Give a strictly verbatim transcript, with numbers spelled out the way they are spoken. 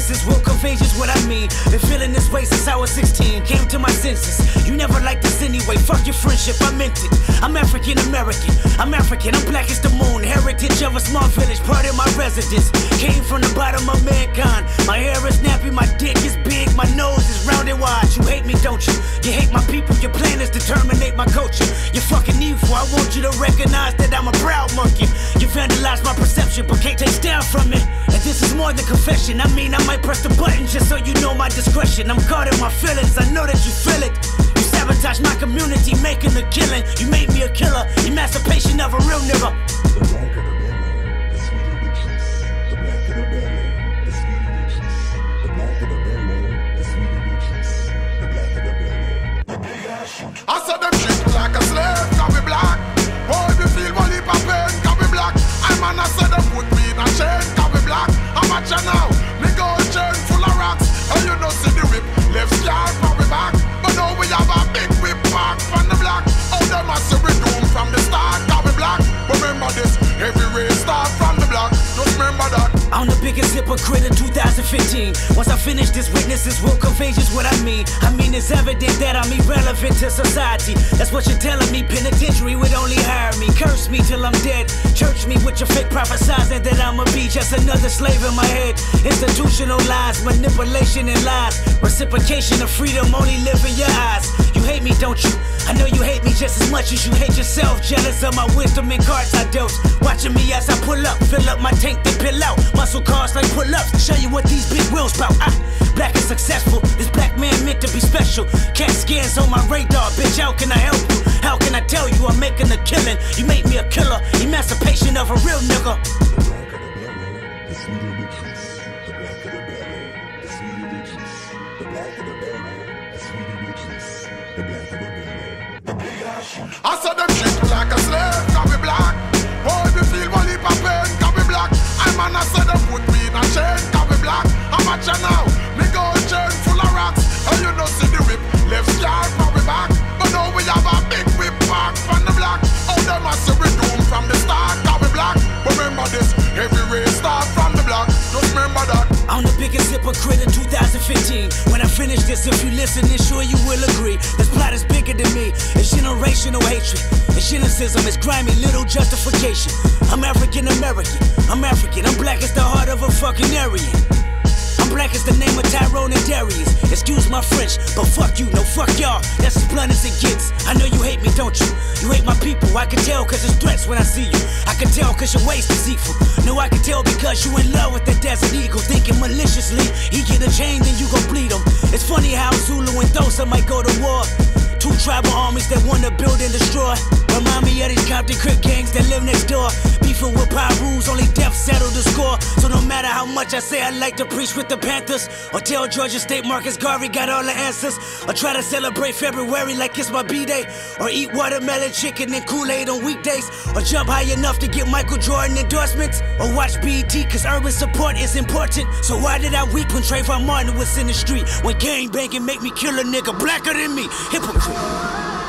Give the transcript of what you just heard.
witnesses will convey just what I mean. Been feeling this way since I was sixteen. Came to my senses. You never liked this anyway. Fuck your friendship, I meant it. I'm African American. I'm African. I'm black as the moon. Heritage of a small village, part of my residence. Came from the bottom of mankind. My hair is nappy, my dick is big, my nose is round and wide. You hate me, don't you? You hate my people. Your plan is to terminate my culture. You're fucking evil. I want you to recognize that I'm a proud monkey. You vandalized my perception, but can't take down from it. And this is more than confession. I mean, I might press the button just so you know my discretion. I'm caught in my feelings. I know that you feel it. You sabotage my community, making a killing. You made me a killer. Emancipation of a real nigga. The black of the belly, the sweeter the juice. The black of the belly, the sweeter the juice. The black of the belly, the sweeter the juice. The black of the belly, the big ass shoot. I saw them treat me like a slave, can be black. Boy, if you feel one heap of pain, can be black. I man, I said them put me in a chain, can be black. I'm at you now, me gold chain full of rocks. And you know see the whip, left scar from me back. But now we have a big whip back from the black. Oh, them a see we doom from the start, can be black. But remember this, every race start from the block. Just remember that. I'm the biggest hypocrite in two thousand fifteen. Once I finish this, witnesses will convey just what I mean. I mean, it's evident that I'm irrelevant to society. That's what you're telling me. Penitentiary would only hire me. Curse me till I'm dead. Church me with your fake prophesizing that I'ma be just another slave in my head. Institutional lies, manipulation and lies. Reciprocation of freedom only live in your eyes. You hate me, don't you? I know you hate me just as much as you hate yourself. Jealous of my wisdom and cards I dealt. Watching me as I pull up, fill up my tank, then pill out. Muscle cars like pull-ups, show you what these big wheels bout. I, black and successful, this black man meant to be special. Cat scans on my radar, bitch, how can I help you? How can I tell you I'm making a killing? You make me a killer, emancipation of a real nigga. The black of the belly, the sweeter the juice. The black of the belly, the sweeter the juice. The black of the belly, the sweeter the juice. The black of the belly, the big ass shoot. I saw them treat me like a slave, can be black. Boy, if you feel one heap of pain, can be black. I man, I said them put me in a chain, can be black. I'm at you now, me gold chain full of rocks. And you know see the whip, left scar from me back. But now we have a big whip back from the block. Oh, them a see we doom from the start, can be black. But remember this, every race start from the block. Just remember that. I'm the biggest hypocrite in two thousand fifteen. When I finish this, if you listen, then sure you will agree. This plot is bigger than me. It's generational hatred. It's cynicism. It's grimy little justification. I'm African American. I'm African. I'm black as the heart of a fucking Aryan. I'm black as the name of Tyrone and Darius. Excuse my French, but fuck you, no fuck y'all. That's as blunt as it gets. I know you hate me, don't you? You hate my people. I can tell cause it's threats when I see you. I can tell cause your waist deceitful. No, I can tell because you in love with the desert eagle. Thinking maliciously, he get a chain then you gon' bleed him. It's funny how Zulu and Xhosa might go to war. Two tribal armies that wanna build and destroy. Remind me of these Compton Crip gangs that live next door. Beefing with power rules, only death settled the score. So no matter how much I say I like to preach with the Panthers, or tell Georgia State Marcus Garvey got all the answers, or try to celebrate February like it's my B-Day, or eat watermelon chicken and Kool-Aid on weekdays, or jump high enough to get Michael Jordan endorsements, or watch B E T cause urban support is important. So why did I weep when Trayvon Martin was in the street? When gang banging make me kill a nigga blacker than me? Hypocrite.